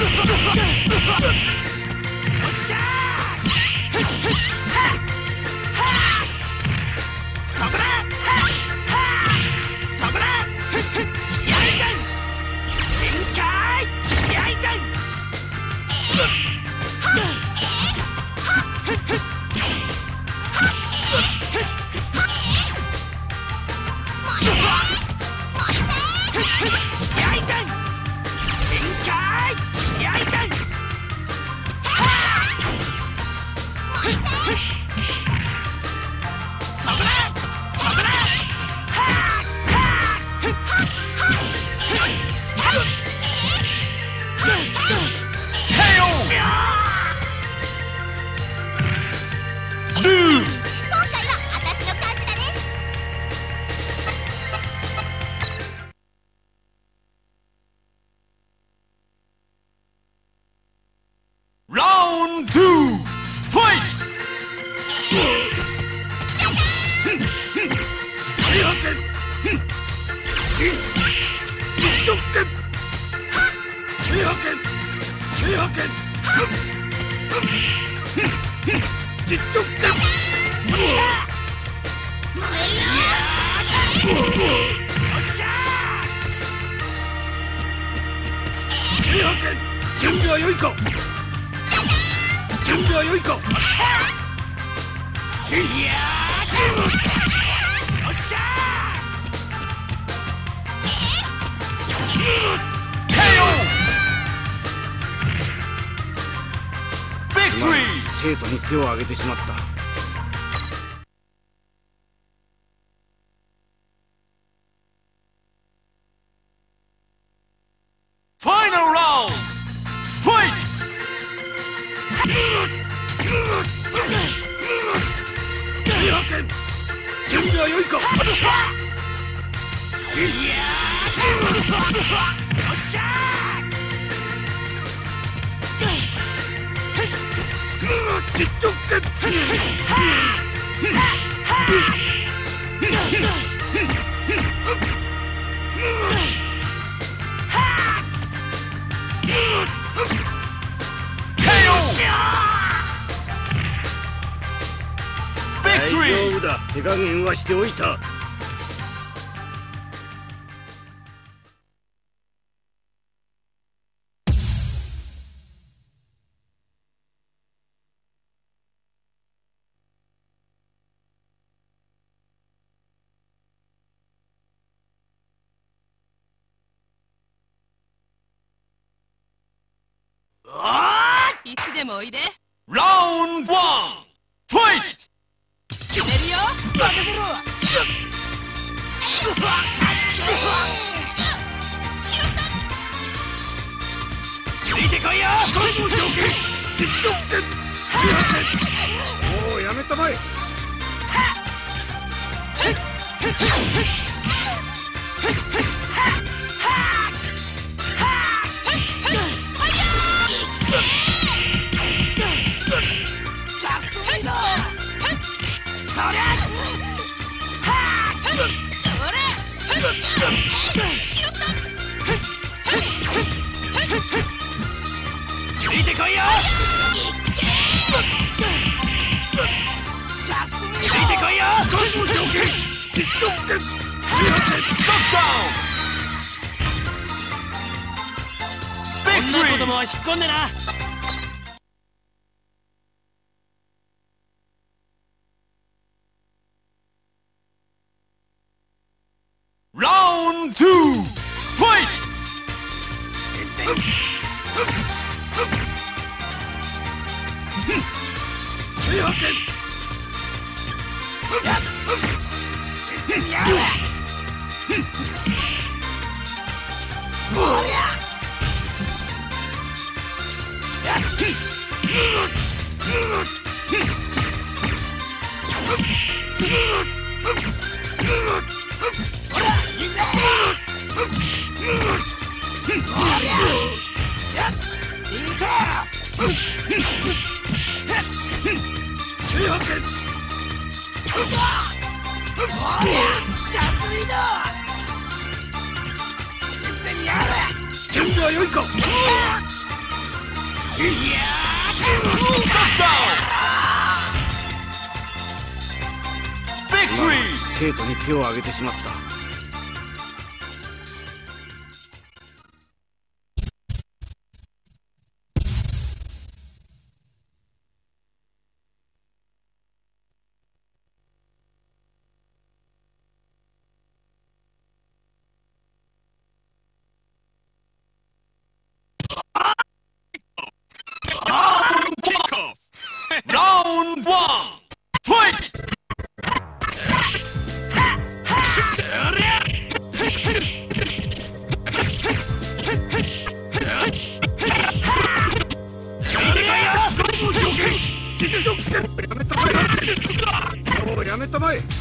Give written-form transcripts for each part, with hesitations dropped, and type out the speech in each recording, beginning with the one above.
準備は良いか。準備は良いか。いやー、よっしゃー。生徒に手を挙げてしまった。準備は良いか。いやー、よっしゃ大丈夫だ。手加減はしておいた。 いつでもおいで。 ラウンド1、ファイト。 決めるよ。任せろ。 ついてこいよ。おお、やめたまえ。ついてこいよ。ついてこいよ。女子供は引っ込んでな。 Round 2, fight!準備は良いか。 生徒に手を挙げてしまった。 Round one, fight! やめたまえ。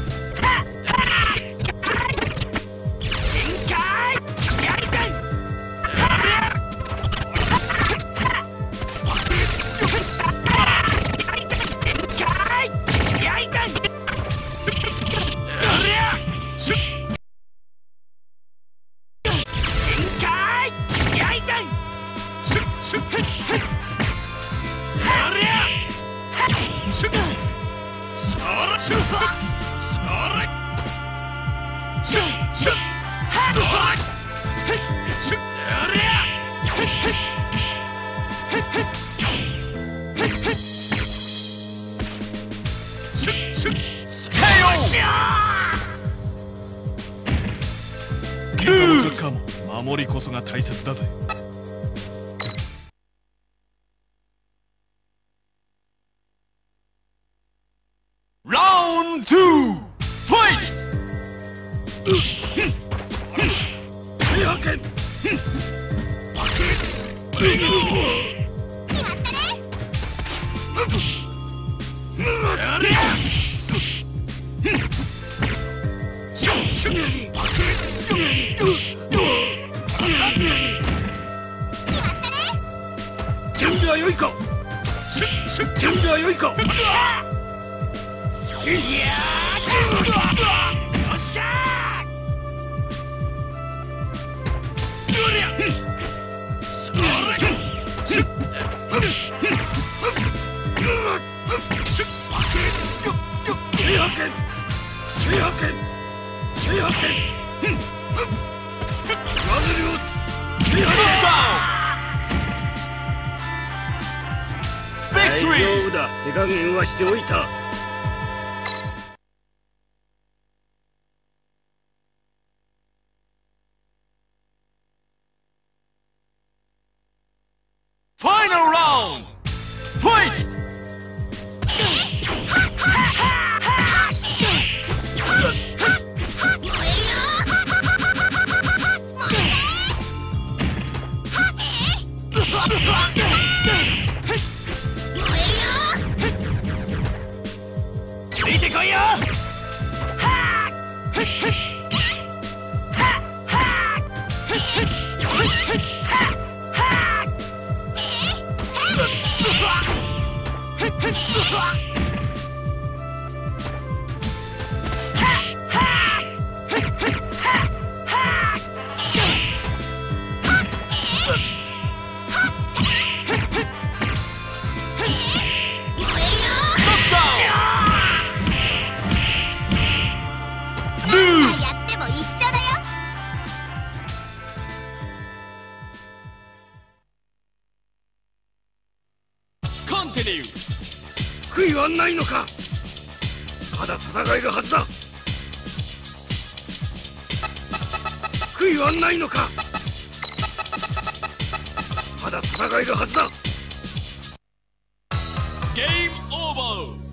守りこそが大切だぜ。ラウンド2、ファイト。準備は良いか。準備は良いか。よっしゃ大丈夫だ。手加減はしておいた。Final round, fight! ついてこいよ。悔いはないのか。まだ戦えるはずだ。悔いはないのか。まだ戦えるはずだ。ゲームオーバー。